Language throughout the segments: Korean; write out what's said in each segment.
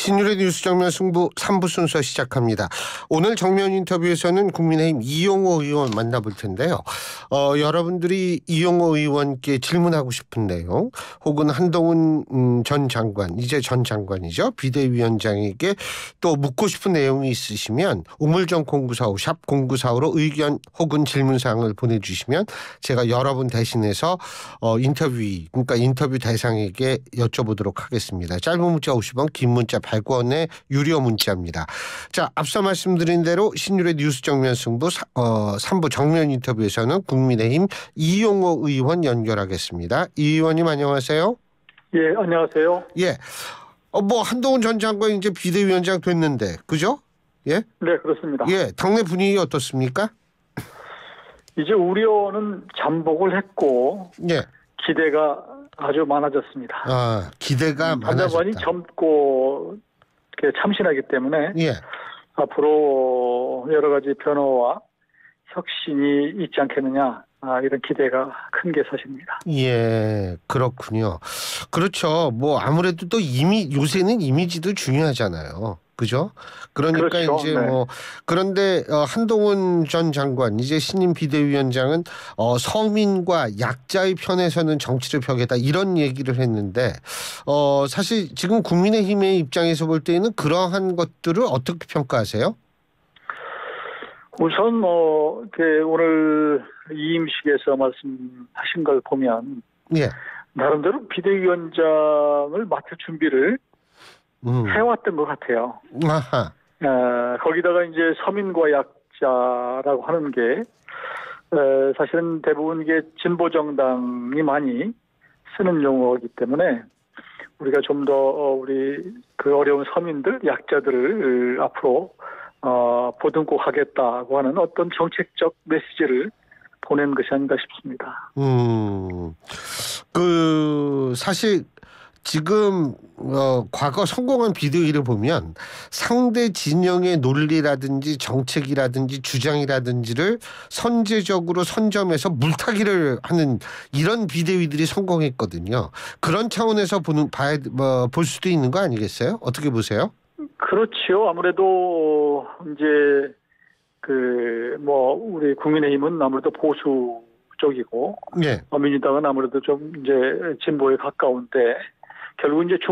신율의 뉴스 정면 승부 3부 순서 시작합니다. 오늘 정면 인터뷰에서는 국민의힘 이용호 의원 만나볼 텐데요. 여러분들이 이용호 의원께 질문하고 싶은 내용 혹은 한동훈 전 장관, 이제 전 장관이죠. 비대위원장에게 또 묻고 싶은 내용이 있으시면 우물정 0945 샵 0945로 의견 혹은 질문사항을 보내주시면 제가 여러분 대신해서 그러니까 인터뷰 대상에게 여쭤보도록 하겠습니다. 짧은 문자 50원, 긴 문자 100원의 유료 문자입니다. 자, 앞서 말씀드린 대로 신율의 뉴스 정면 승부 3부 정면 인터뷰에서는 국민의힘 이용호 의원 연결하겠습니다. 이 의원님 안녕하세요. 예, 안녕하세요. 예, 한동훈 전 장관 이제 비대위원장 됐는데 그죠? 예? 네, 그렇습니다. 예, 당내 분위기 어떻습니까? 이제 우려는 잠복을 했고 예. 기대가 아주 많아졌습니다. 아, 기대가 많아졌다. 한동훈이 젊고 참신하기 때문에 예. 앞으로 여러 가지 변화와 혁신이 있지 않겠느냐, 이런 기대가 큰 게 사실입니다. 예, 그렇군요. 그렇죠. 아무래도 또 요새는 이미지도 중요하잖아요. 그죠? 그러니까 그렇죠. 이제 네. 그런데 한동훈 전 장관, 이제 신임 비대위원장은 서민과 약자의 편에서는 정치를 펴겠다 이런 얘기를 했는데 사실 지금 국민의힘의 입장에서 볼 때는 그러한 것들을 어떻게 평가하세요? 우선 오늘 이임식에서 말씀하신 걸 보면 예. 나름대로 비대위원장을 맡을 준비를 해왔던 것 같아요. 아하. 거기다가 이제 서민과 약자라고 하는 게 사실은 대부분 이게 진보 정당이 많이 쓰는 용어이기 때문에 우리가 좀 더 우리 그 어려운 서민들, 약자들을 앞으로 보듬고 가겠다고 하는 어떤 정책적 메시지를 보낸 것이 아닌가 싶습니다. 사실 지금 과거 성공한 비대위를 보면 상대 진영의 논리라든지 정책이라든지 주장이라든지를 선제적으로 선점해서 물타기를 하는 이런 비대위들이 성공했거든요. 그런 차원에서 볼 수도 있는 거 아니겠어요? 어떻게 보세요? 그렇죠. 아무래도 이제 우리 국민의힘은 아무래도 보수 쪽이고, 예. 민주당은 아무래도 좀 이제 진보에 가까운데 결국 이제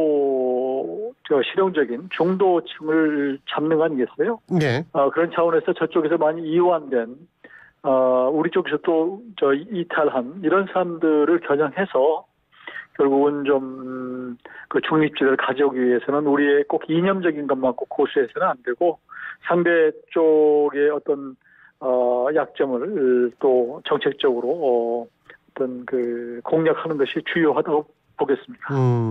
실용적인 중도층을 잡는 거 아니겠어요? 예. 그런 차원에서 저쪽에서 많이 이완된 우리 쪽에서 또 이탈한 이런 사람들을 겨냥해서 결국은 좀 그 중립지대를 가져오기 위해서는 우리의 꼭 이념적인 것만 꼭 고수해서는 안 되고 상대 쪽의 어떤 약점을 또 정책적으로 어떤 공략하는 것이 주요하다고 보겠습니다.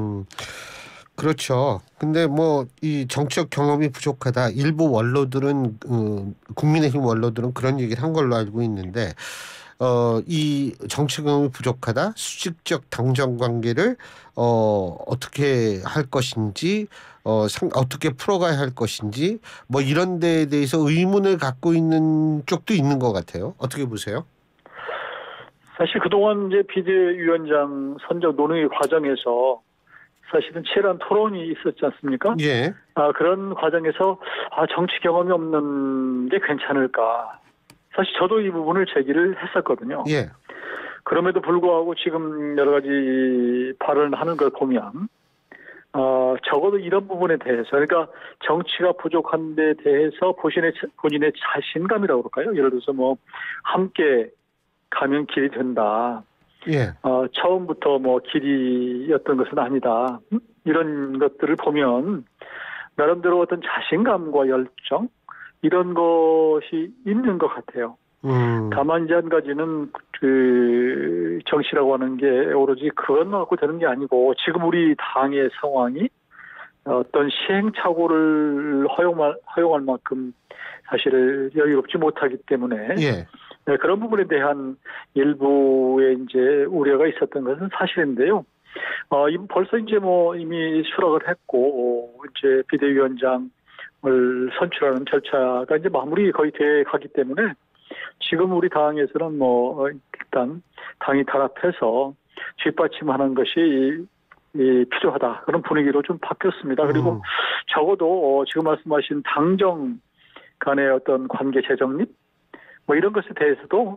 그렇죠. 근데 이 정치적 경험이 부족하다. 일부 원로들은 국민의힘 원로들은 그런 얘기를 한 걸로 알고 있는데 이 정치 경험이 부족하다. 수직적 당정 관계를 어떻게 할 것인지 어떻게 풀어가야 할 것인지 이런 데에 대해서 의문을 갖고 있는 쪽도 있는 것 같아요. 어떻게 보세요? 사실 그동안 이제 비대위원장 선정 논의 과정에서 사실은 치열한 토론이 있었지 않습니까? 예. 그런 과정에서 정치 경험이 없는 게 괜찮을까? 사실 저도 이 부분을 제기를 했었거든요. 예. 그럼에도 불구하고 지금 여러 가지 발언을 하는 걸 보면 적어도 이런 부분에 대해서, 그러니까 정치가 부족한 데 대해서 본인의 자신감이라고 그럴까요? 예를 들어서 함께 가면 길이 된다. 예. 처음부터 길이였던 것은 아니다. 이런 것들을 보면 나름대로 어떤 자신감과 열정 이런 것이 있는 것 같아요. 다만 이제 한 가지는 정치라고 하는 게 오로지 그것만 갖고 되는 게 아니고 지금 우리 당의 상황이 어떤 시행착오를 허용할 만큼 사실 여유롭지 못하기 때문에 예. 네, 그런 부분에 대한 일부의 이제 우려가 있었던 것은 사실인데요. 벌써 이제 이미 수락을 했고 이제 비대위원장을 선출하는 절차가 이제 마무리 거의 돼 가기 때문에 지금 우리 당에서는 일단 당이 단합해서 뒷받침하는 것이 필요하다. 그런 분위기로 좀 바뀌었습니다. 그리고 적어도 지금 말씀하신 당정 간의 어떤 관계 재정립 뭐 이런 것에 대해서도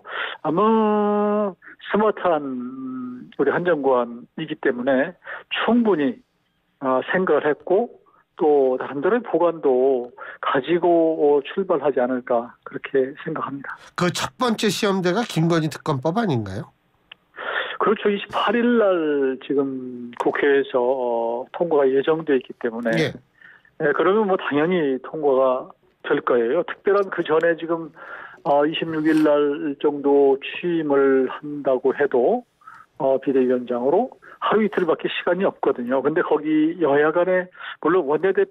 아마 스마트한 우리 한 장관이기 때문에 충분히 생각을 했고 또 나름대로의 보관도 가지고 출발하지 않을까 그렇게 생각합니다. 그 첫 번째 시험대가 김건희 특검법 아닌가요? 그렇죠. 28일 날 지금 국회에서 통과가 예정돼 있기 때문에 예. 그러면 뭐 당연히 통과가 될 거예요. 특별한 그 전에 지금 26일 날 정도 취임을 한다고 해도 비대위원장으로 하루 이틀밖에 시간이 없거든요. 근데 거기 여야 간에 물론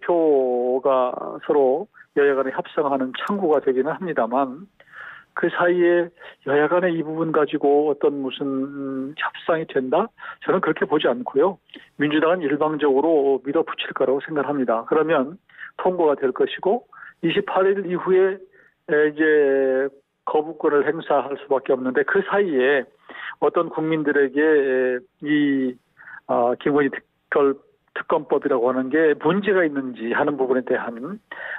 원내대표가 서로 여야 간에 협상하는 창구가 되기는 합니다만 그 사이에 여야 간에 이 부분 가지고 어떤 무슨 협상이 된다? 저는 그렇게 보지 않고요. 민주당은 일방적으로 밀어붙일 거라고 생각합니다. 그러면 통과가 될 것이고 28일 이후에 이제 거부권을 행사할 수밖에 없는데 그 사이에 어떤 국민들에게 이 김건희 특검법이라고 하는 게 문제가 있는지 하는 부분에 대한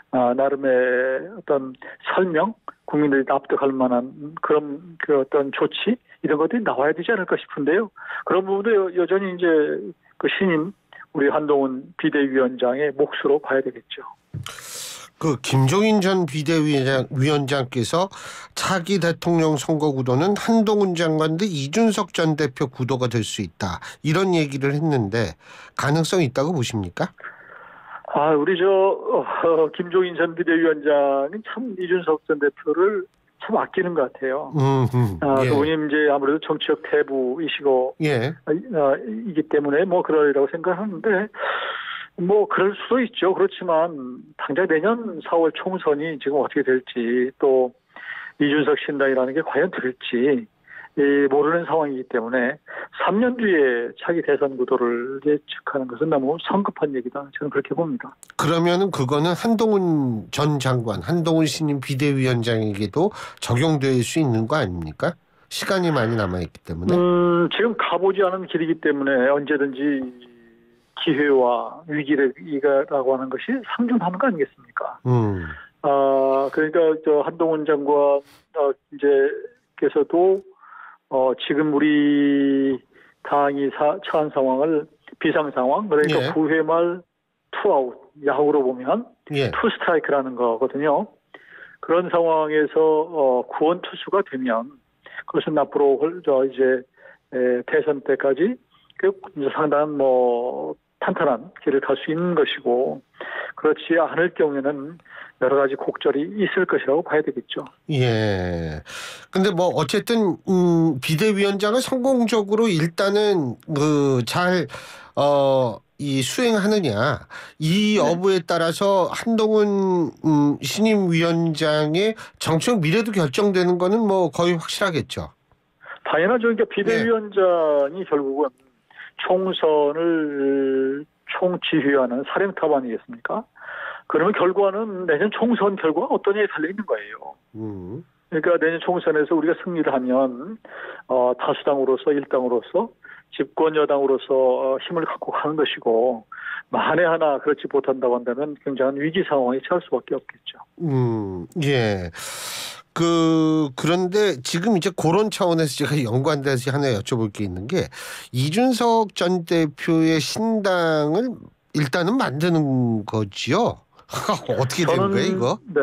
나름의 어떤 설명, 국민들이 납득할 만한 그런 그 어떤 조치 이런 것들이 나와야 되지 않을까 싶은데요. 그런 부분도 여전히 이제 그 신임 우리 한동훈 비대위원장의 몫으로 봐야 되겠죠. 그 김종인 전 비대위원장께서 차기 대통령 선거 구도는 한동훈 장관 대 이준석 전 대표 구도가 될 수 있다. 이런 얘기를 했는데 가능성이 있다고 보십니까? 우리 김종인 전 비대위원장은 참 이준석 전 대표를 참 아끼는 것 같아요. 예. 그분이 이제 아무래도 정치적 대부이시고 예. 이기 때문에 뭐 그러리라고 생각하는데 뭐 그럴 수도 있죠. 그렇지만 당장 내년 4월 총선이 지금 어떻게 될지 또 이준석 신당이라는 게 과연 될지 모르는 상황이기 때문에 3년 뒤에 차기 대선 구도를 예측하는 것은 너무 성급한 얘기다. 저는 그렇게 봅니다. 그러면은 그거는 한동훈 전 장관, 한동훈 신임 비대위원장에게도 적용될 수 있는 거 아닙니까? 시간이 많이 남아있기 때문에. 지금 가보지 않은 길이기 때문에 언제든지 기회와 위기라고 하는 것이 상존하는 거 아니겠습니까? 그러니까 한동훈 장관 께서도 지금 우리 당이 처한 상황을 비상 상황 그러니까 9회 말 투아웃 야구로 보면 투 스트라이크라는 거거든요. 그런 상황에서 구원 투수가 되면 그것은 앞으로 이제 대선 때까지 상당한 탄탄한 길을 갈 수 있는 것이고 그렇지 않을 경우에는 여러 가지 곡절이 있을 것이라고 봐야 되겠죠. 예. 근데 어쨌든 비대위원장을 성공적으로 일단은 이 수행하느냐 이 여부에 따라서 한동훈 신임 위원장의 정치적 미래도 결정되는 거는 거의 확실하겠죠. 당연하죠. 그러니까 비대위원장이 결국은 총선을 총지휘하는 사령탑 아니겠습니까? 그러면 결과는 내년 총선 결과가 어떠냐에 달려있는 거예요. 그러니까 내년 총선에서 우리가 승리를 하면 다수당으로서 일당으로서 집권 여당으로서 힘을 갖고 가는 것이고 만에 하나 그렇지 못한다고 한다면 굉장한 위기 상황에 처할 수밖에 없겠죠. 예. 그런데 지금 이제 그런 차원에서 제가 연관돼서 하나 여쭤볼 게 있는 게 이준석 전 대표의 신당을 일단은 만드는 거지요. 어떻게 된 거예요, 이거? 네.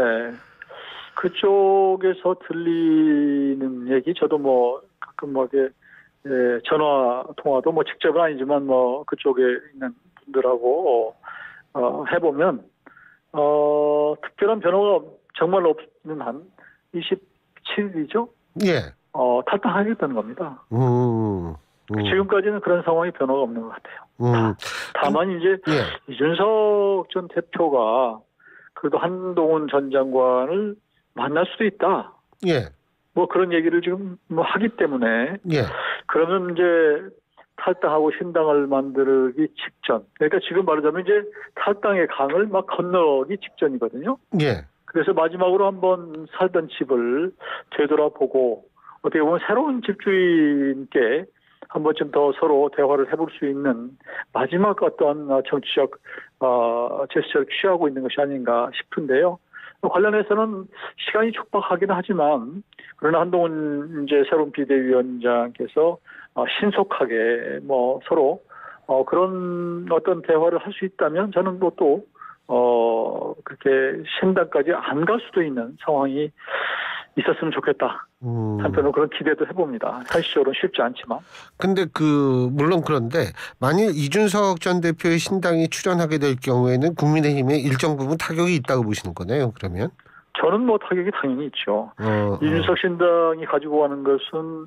그쪽에서 들리는 얘기, 저도 가끔 전화 통화도 직접은 아니지만 그쪽에 있는 분들하고 해보면 특별한 변화가 정말 없는 한 27일이죠? 예. 탈당하겠다는 겁니다. 지금까지는 그런 상황이 변화가 없는 것 같아요. 다만 이제 이준석 전 대표가 그래도 한동훈 전 장관을 만날 수도 있다. 예. 그런 얘기를 지금 하기 때문에 그러면 이제 탈당하고 신당을 만들기 직전. 그러니까 지금 말하자면 이제 탈당의 강을 막 건너기 직전이거든요. 예. 그래서 마지막으로 한번 살던 집을 되돌아보고 어떻게 보면 새로운 집주인께 한 번쯤 더 서로 대화를 해볼 수 있는 마지막 어떤 정치적 제스처를 취하고 있는 것이 아닌가 싶은데요. 관련해서는 시간이 촉박하긴 하지만 그러나 한동훈 이제 새로운 비대위원장께서 신속하게 뭐 서로 그런 어떤 대화를 할 수 있다면 저는 또 그렇게 신당까지 안 갈 수도 있는 상황이 있었으면 좋겠다. 한편으로 그런 기대도 해봅니다. 현실적으로는 쉽지 않지만. 근데 물론 그런데 만일 이준석 전 대표의 신당이 출연하게 될 경우에는 국민의힘에 일정 부분 타격이 있다고 보시는 거네요. 그러면? 저는 뭐 타격이 당연히 있죠. 이준석 신당이 가지고 가는 것은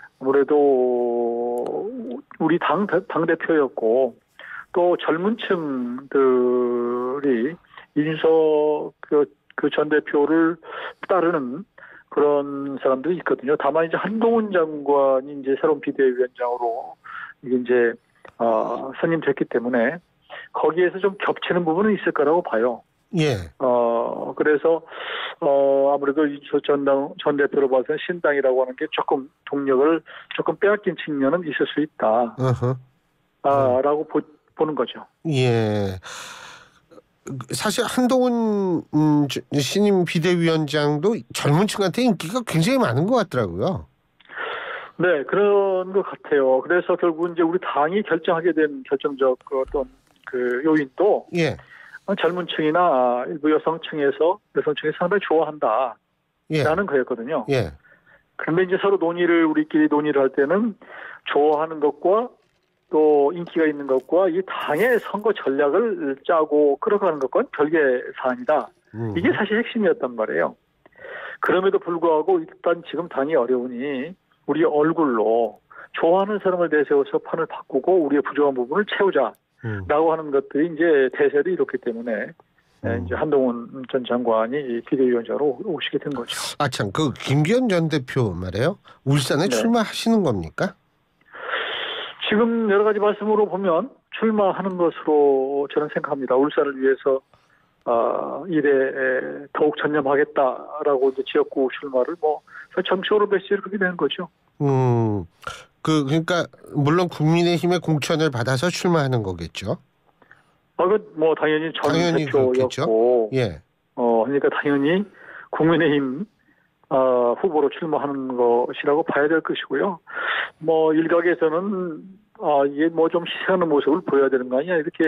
아무래도 우리 당대표였고 또 젊은 층들이 이준석 그 전 대표를 따르는 그런 사람들이 있거든요. 다만 이제 한동훈 장관이 이제 새로운 비대위원장으로 이게 이제 선임됐기 때문에 거기에서 좀 겹치는 부분은 있을 거라고 봐요. 예. 그래서 아무래도 이준석 전 대표로 봐서 신당이라고 하는 게 조금 동력을 조금 빼앗긴 측면은 있을 수 있다. 라고 보는 거죠. 예. 사실 한동훈 신임 비대위원장도 젊은 층한테 인기가 굉장히 많은 것 같더라고요. 네, 그런 것 같아요. 그래서 결국 이제 우리 당이 결정하게 된 결정적 어떤 그 요인도 예. 젊은 층이나 일부 여성층이 상당히 좋아한다. 예. 라는 거였거든요. 예. 그런데 이제 서로 우리끼리 논의를 할 때는 좋아하는 것과 또 인기가 있는 것과 이 당의 선거 전략을 짜고 끌어가는 것과는 별개의 사안이다. 이게 사실 핵심이었단 말이에요. 그럼에도 불구하고 일단 지금 당이 어려우니 우리 얼굴로 좋아하는 사람을 내세워서 판을 바꾸고 우리의 부족한 부분을 채우자라고 하는 것들이 이제 대세를 이뤘기 때문에 이제 한동훈 전 장관이 비대위원장으로 오시게 된 거죠. 아, 참, 김기현 전 대표 말이에요. 울산에 출마하시는 겁니까? 지금 여러 가지 말씀으로 보면 출마하는 것으로 저는 생각합니다. 울산을 위해서 일에 더욱 전념하겠다라고 이제 지역구 출마를 정치적으로 메시지를 그렇게 낸 거죠. 그러니까 물론 국민의힘의 공천을 받아서 출마하는 거겠죠. 당연히 전 대표였고, 그렇겠죠? 예. 그러니까 당연히 국민의힘 후보로 출마하는 것이라고 봐야 될 것이고요. 일각에서는 이게 좀 시사하는 모습을 보여야 되는 거 아니냐 이렇게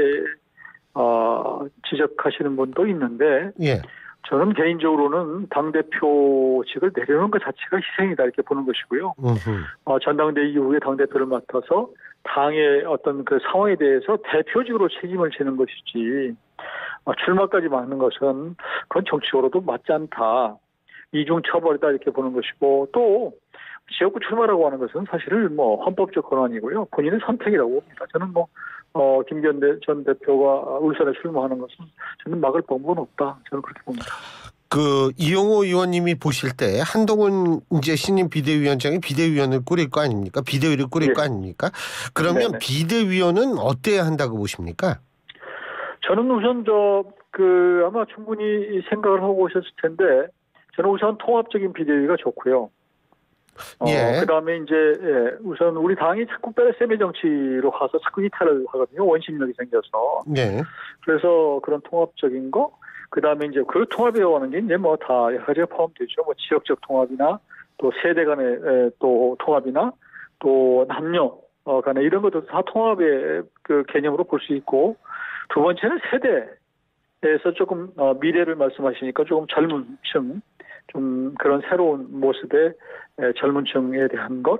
지적하시는 분도 있는데, 예. 저는 개인적으로는 당대표직을 내려놓은 것 자체가 희생이다 이렇게 보는 것이고요. 전당대회 이후에 당대표를 맡아서 당의 어떤 그 상황에 대해서 대표직으로 책임을 지는 것이지 출마까지 막는 것은 그건 정치적으로도 맞지 않다. 이중처벌이다 이렇게 보는 것이고, 또 지역구 출마라고 하는 것은 사실은 헌법적 권한이고요. 본인의 선택이라고 봅니다. 저는 김기현 전 대표가 울산에 출마하는 것은 저는 막을 방법은 없다. 저는 그렇게 봅니다. 이용호 의원님이 보실 때 한동훈 이제 신임 비대위원장이 비대위원을 꾸릴 거 아닙니까? 비대위를 꾸릴 거 아닙니까? 그러면 네네. 비대위원은 어때야 한다고 보십니까? 저는 우선 아마 충분히 생각을 하고 오셨을 텐데, 저는 우선 통합적인 비대위가 좋고요. 예. 그다음에 이제 우선 우리 당이 자꾸 뺄셈의 정치로 가서 자꾸 이탈을 하거든요. 원심력이 생겨서. 네. 그래서 그런 통합적인 거, 그다음에 이제 그 통합이라고 하는 게 이제 다 여러 가지가 포함되죠. 지역적 통합이나 또 세대 간의 또 통합이나 또 남녀 간의 이런 것도 다 통합의 그 개념으로 볼 수 있고, 두 번째는 세대에서 조금 미래를 말씀하시니까 조금 젊은 층, 좀 그런 새로운 모습의 젊은 층에 대한 것,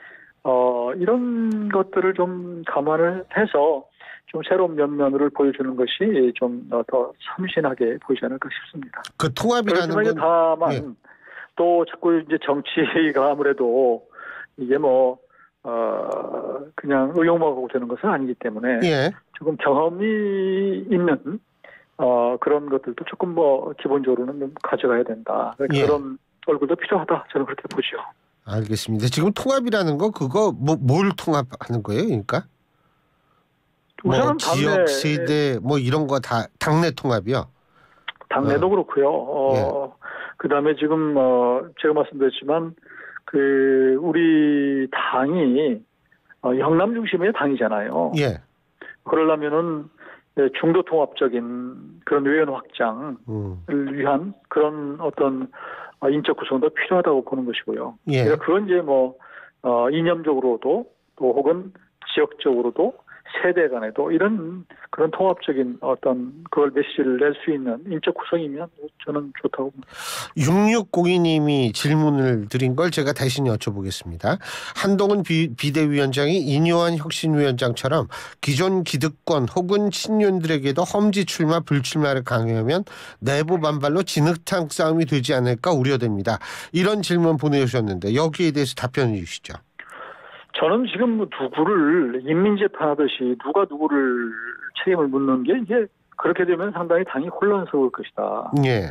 이런 것들을 좀 감안을 해서 좀 새로운 면면을 보여주는 것이 좀 더 참신하게 보이지 않을까 싶습니다. 그 통합이라는 건 다만 예. 또 자꾸 이제 정치가 아무래도 이게 그냥 의욕만 갖고 되는 것은 아니기 때문에 예. 조금 경험이 있는 그런 것들도 조금 기본적으로는 좀 가져가야 된다. 예. 그런 얼굴도 필요하다. 저는 그렇게 보죠. 알겠습니다. 지금 통합이라는 거 그거 뭘 통합하는 거예요? 그러니까 지역 세대 이런 거 다 당내 통합이요? 당내도 그렇고요. 그다음에 지금 제가 말씀드렸지만 우리 당이 영남 중심의 당이잖아요. 예. 그러려면은 중도 통합적인 그런 의원 확장을 위한 그런 어떤 인적 구성도 필요하다고 보는 것이고요. 예. 그러니까 그건 이제 뭐 이념적으로도 또 혹은 지역적으로도 세대 간에도 이런 그런 통합적인 어떤 그걸 메시지를 낼 수 있는 인적 구성이면 저는 좋다고 봅니다. 6602님이 질문을 드린 걸 제가 대신 여쭤보겠습니다. 한동훈 비대위원장이 인요한 혁신위원장처럼 기존 기득권 혹은 친윤들에게도 험지 출마 불출마를 강요하면 내부 반발로 진흙탕 싸움이 되지 않을까 우려됩니다. 이런 질문 보내주셨는데 여기에 대해서 답변해 주시죠. 저는 지금 누구를 인민재판하듯이 누가 누구를 책임을 묻는 게 이게 그렇게 되면 상당히 당이 혼란스러울 것이다. 예.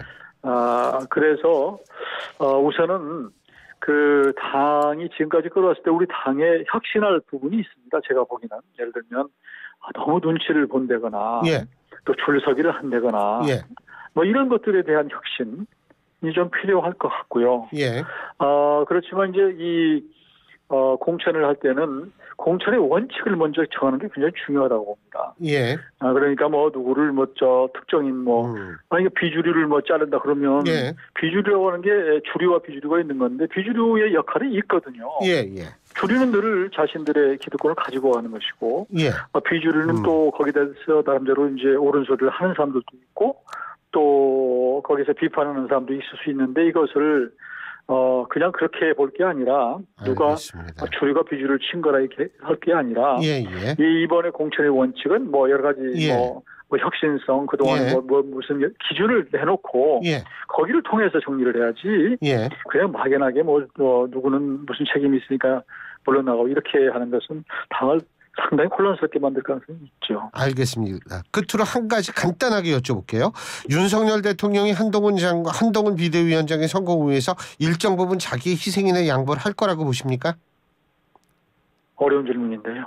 그래서 우선은 그 당이 지금까지 끌어왔을 때 우리 당에 혁신할 부분이 있습니다. 제가 보기에는 예를 들면 너무 눈치를 본다거나 예. 또 줄서기를 한다거나 예. 뭐 이런 것들에 대한 혁신이 좀 필요할 것 같고요. 예. 그렇지만 이제 이 공천을 할 때는 공천의 원칙을 먼저 정하는 게 굉장히 중요하다고 봅니다. 예. 그러니까 뭐 누구를 뭐 특정인 이게 비주류를 자른다 그러면 예. 비주류라고 하는 게 주류와 비주류가 있는 건데 비주류의 역할이 있거든요. 예. 예. 주류는 늘 자신들의 기득권을 가지고 가는 것이고 예. 비주류는 또 거기에 대해서 나름대로 이제 옳은 소리를 하는 사람들도 있고 또 거기서 비판하는 사람도 있을 수 있는데 이것을 그냥 그렇게 볼 게 아니라 누가 알겠습니다. 주류가 비주류를 친 거라 이렇게 할 게 아니라 예. 예. 이번에 공천의 원칙은 뭐 여러 가지 예. 뭐 혁신성 그동안에 예. 무슨 기준을 내놓고 예. 거기를 통해서 정리를 해야지 예. 그냥 막연하게 누구는 무슨 책임이 있으니까 물러나고 이렇게 하는 것은 당을 상당히 혼란스럽게 만들 가능성이 있죠. 알겠습니다. 끝으로 한 가지 간단하게 여쭤볼게요. 윤석열 대통령이 한동훈 비대위원장의 성공을 위해서 일정 부분 자기의 희생이나 양보를 할 거라고 보십니까? 어려운 질문인데요.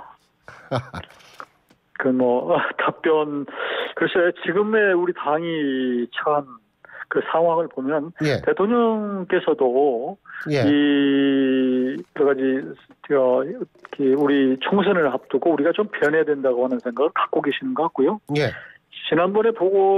답변 글쎄 지금의 우리 당이 처한 그 상황을 보면 예. 대통령께서도 예. 이 여러 가지 우리 총선을 앞두고 우리가 좀 변해야 된다고 하는 생각을 갖고 계시는 것 같고요. 예. 지난번에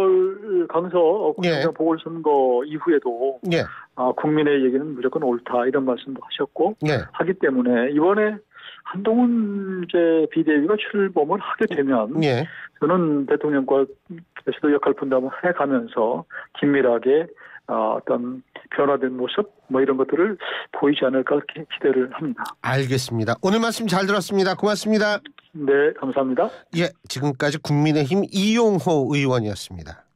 보궐선거 이후에도 예. 국민의 얘기는 무조건 옳다 이런 말씀도 하셨고 예. 하기 때문에 이번에 한동훈 비대위가 출범을 하게 되면 예. 저는 대통령과께서도 역할 분담을 해가면서 긴밀하게 어떤 변화된 모습 이런 것들을 보이지 않을까 이렇게 기대를 합니다. 알겠습니다. 오늘 말씀 잘 들었습니다. 고맙습니다. 네, 감사합니다. 예, 지금까지 국민의힘 이용호 의원이었습니다.